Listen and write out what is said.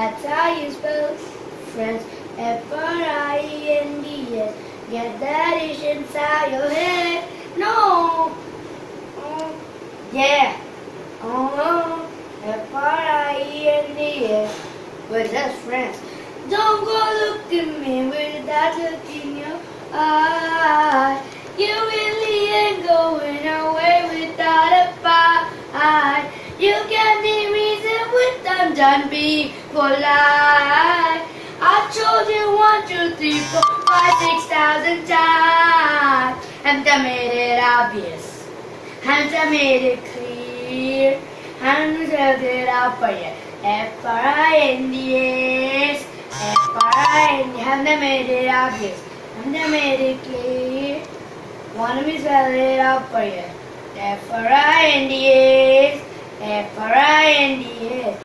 That's how you spell friends. Friends. Get that ish inside your head. No. Yeah. Friends. We're just friends. Don't go look at me with that look in your eye. You really ain't going away without a fight. You get me reason with them done being polite. I told you 1, 2, 3, 4, 5, 6,000 times. And I made it obvious. And I made it clear. And I spelled it out for you. Friends. Friends. And I made it obvious. And I made it clear. Want me to spell it out for you? Friends.